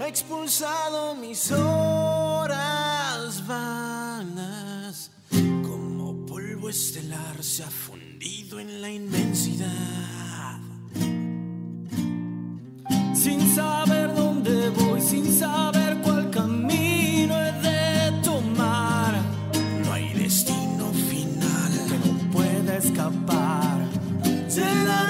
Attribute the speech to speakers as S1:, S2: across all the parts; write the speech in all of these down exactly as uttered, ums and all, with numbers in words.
S1: expulsado mis horas vanas. Como polvo estelar se ha fundido en la inmensidad. Sin saber dónde voy, sin saber cuál camino he de tomar. No hay destino final que no pueda escapar de la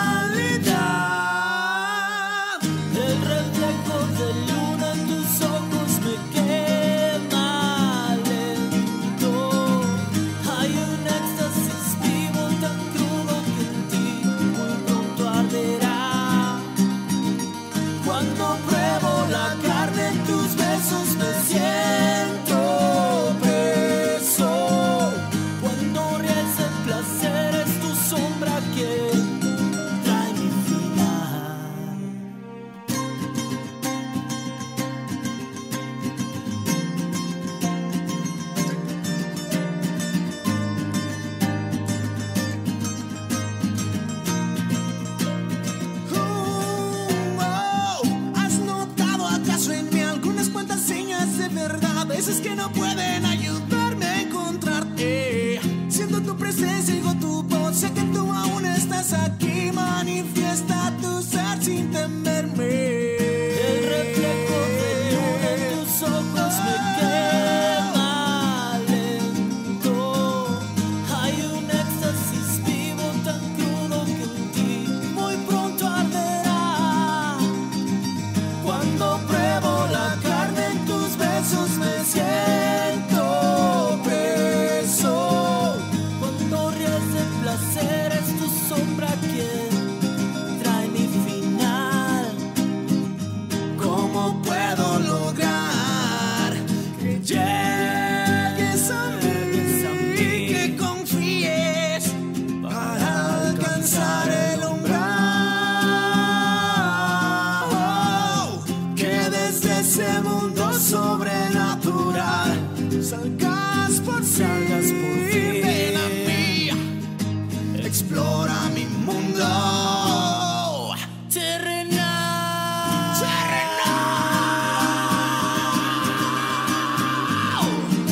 S1: realidad. El reflejo de luna en tus ojos me quema lento. Hay un éxtasis vivo tan crudo que en ti muy pronto arderá. Cuando pruebo la carne en tus besos me siento preso. Cuando ríes el placer es tu sombra que trae mi final. Uh, oh, ¿has notado acaso en mí algunas cuantas señas de verdad? Esas que no pueden ayudarme a encontrarte. Siento tu presencia, oigo tu voz, sé que tú aún estás aquí. Manifiesta tu ser sin temerme. El reflejo de luna en tus ojos me quema lento. Hay un éxtasis vivo tan crudo que en ti muy pronto arderá. Cuando pruebo la carne en tus besos me siento preso. Cuando ríes el placer es tu sombra quien trae mi final. ¿Cómo puedo lograr que llegues a mí, que confíes para alcanzar el umbral? Que desde ese mundo sobrenatural salgas por salgas por fin. Ven a mí, explora mi mundo terrenal. Terrenal.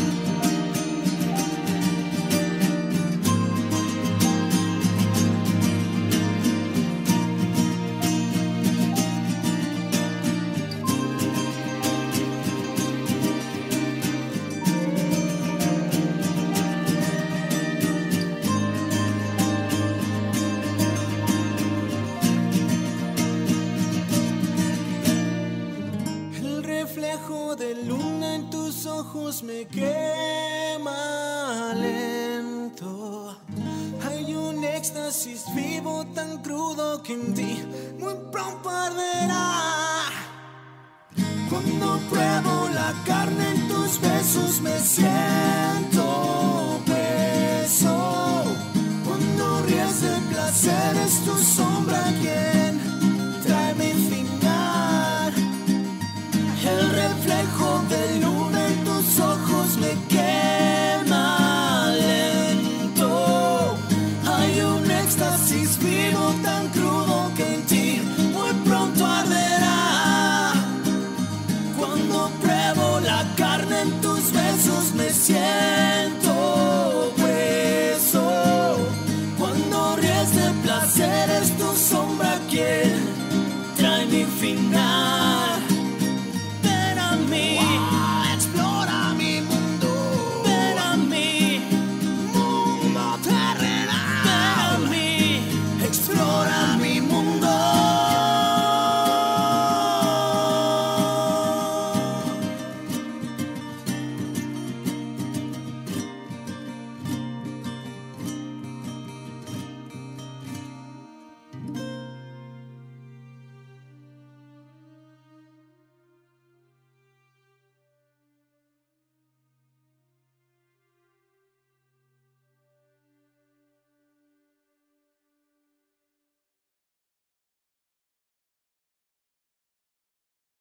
S1: El reflejo de luna en tus ojos me quema lento. Hay un éxtasis vivo tan crudo que en ti muy pronto arderá. Cuando pruebo la carne en tus besos me siento